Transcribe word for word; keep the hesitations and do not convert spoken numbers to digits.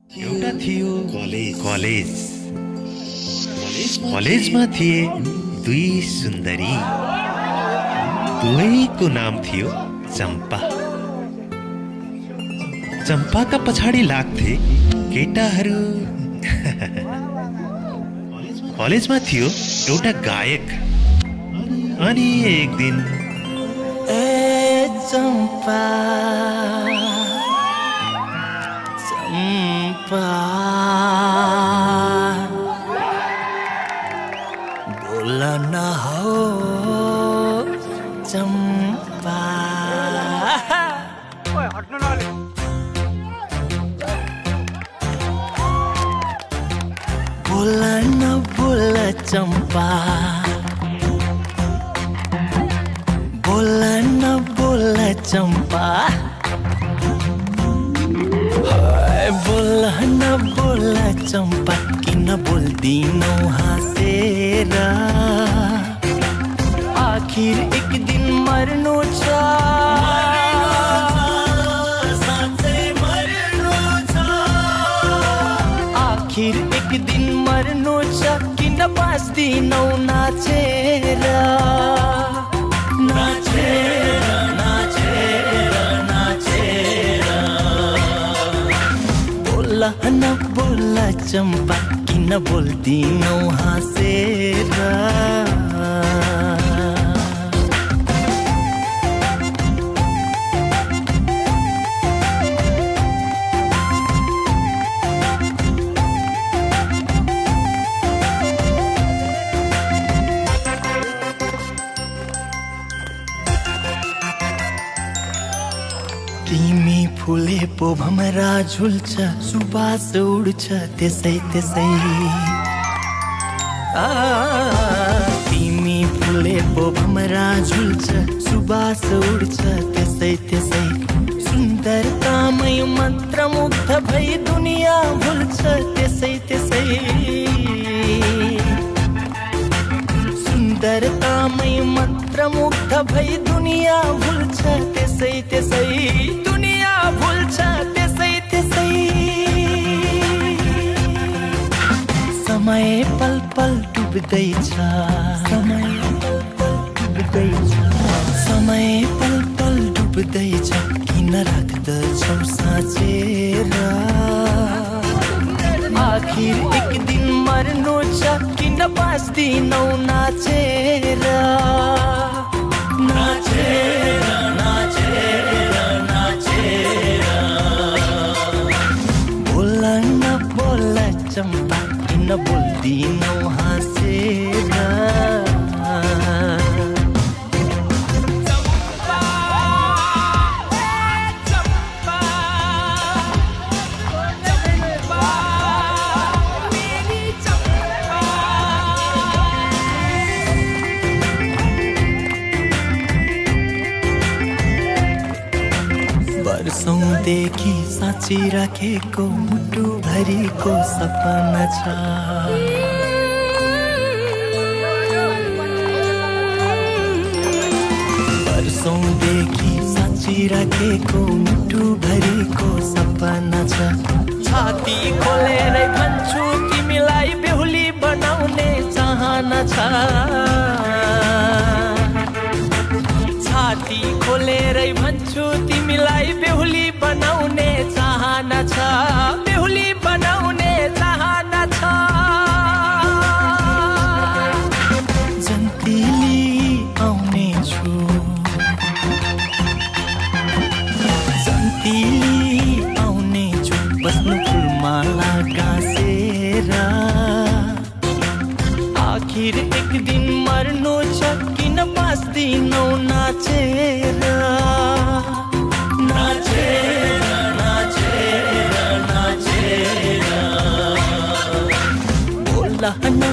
एउटा थियो कलेज। कलेजमा थिए दुई सुन्दरी, दुवैको नाम थियो चम्पा। चम्पाका पछाडि लाग्थे केटाहरू। कलेजमा थियो एउटा गायक। अनि एक दिन ए चम्पा चम्पा बोल न हो चम्पा। बोल न बोल चम्पा, बोल न बोल चम्पा, बोल न बोल चम्पा, किन बोल्दिनौ हाँसेर? आखिर एक दिन मर्नु छ, साँच्चै मर्नु छ। आखिर एक दिन मर्नु छ, किन बाँच्दिनौ नाचेर? नाचेर नाचेर नाचेर। बोल न बोल चम्पा, किन बोल्दिनौ हाँसेर? तिमी फुले पो भमरा झुल्छ, सुबास उड्छ त्यसै त्यसै। तिमी फुले पो भमरा झुल्छ, सुबास उड्छ त्यसै त्यसै। सुन्दरतामै मन्त्रमुग्ध भई दुनियाँ भुल्छ त्यसै त्यसै। सुन्दरतामै मन्त्रमुग्ध भई दुनियाँ भुल्छ त्यसै त्यसै। दुनियाँ भुल्छ त्यसै त्यसै। समय पल पल डुब्दैछ, समय पल पल डुब्दैछ, समय पल पल डुब्दैछ। किन राख्दछौ साँचेर? आखिर एक दिन मर्नु छ, किन बाँच्दिनौ नाचेर? नाचेर नाचेर नाचेर। बोल न बोल चम्पा, किन बोल्दिनौ हाँसेर? वर्षौंदेखि साँची राखेको मुटु भरिको सपना छ। वर्षौंदेखि साँची राखेको मुटु भरिको सपना छ। छाती खोलेरै भन्छु तिमीलाई बेहुली बनाउने चाहना छ। छाती खोलेरै भन्छु तिमीलाई बेहुली बनाउने चाहना छ। बेहुली बनाउने चाहना छ। जन्तिली आउने छु, जन्तिली आउने छु, बस्नु फुलमाला गाँसेर। आखिर एक दिन मर्नु छ, किन बाँच्दिनौ नाचेर? नाचेर नाचेर नाचेर। बोल न